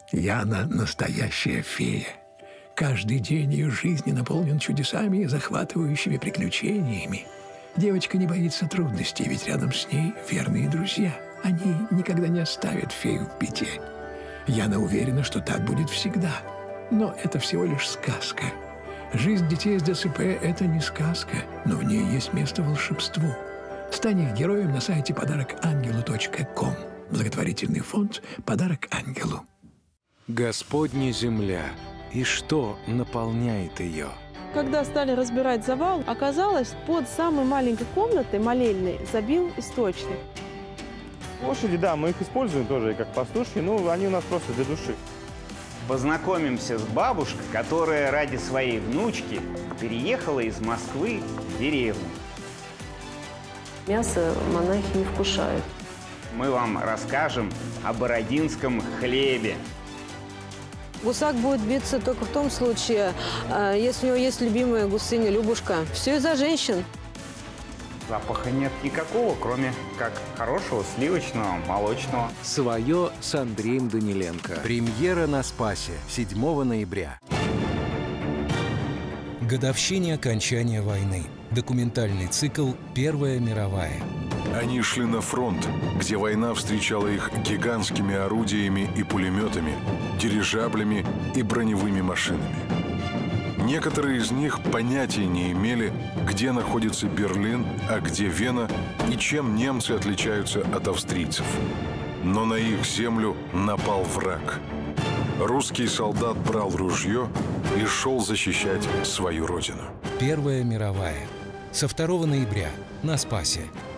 Яна – настоящая фея. Каждый день ее жизни наполнен чудесами и захватывающими приключениями. Девочка не боится трудностей, ведь рядом с ней верные друзья. Они никогда не оставят фею в беде. Яна уверена, что так будет всегда. Но это всего лишь сказка. Жизнь детей с ДЦП – это не сказка, но в ней есть место волшебству. Стань их героем на сайте подарокангелу.ком. Благотворительный фонд «Подарок ангелу». Господня земля. И что наполняет ее? Когда стали разбирать завал, оказалось, под самой маленькой комнатой, молельной, забил источник. Лошади, да, мы их используем тоже как пастушки, но они у нас просто для души. Познакомимся с бабушкой, которая ради своей внучки переехала из Москвы в деревню. Мясо монахи не вкушают. Мы вам расскажем о бородинском хлебе. Гусак будет биться только в том случае, если у него есть любимая гусыня Любушка. Все из-за женщин. Запаха нет никакого, кроме как хорошего сливочного, молочного. Свое с Андреем Даниленко. Премьера на Спасе 7 ноября. Годовщине окончания войны. Документальный цикл «Первая мировая». Они шли на фронт, где война встречала их гигантскими орудиями и пулеметами, дирижаблями и броневыми машинами. Некоторые из них понятия не имели, где находится Берлин, а где Вена и чем немцы отличаются от австрийцев. Но на их землю напал враг. Русский солдат брал ружье и шел защищать свою родину. Первая мировая. Со 2 ноября на Спасе.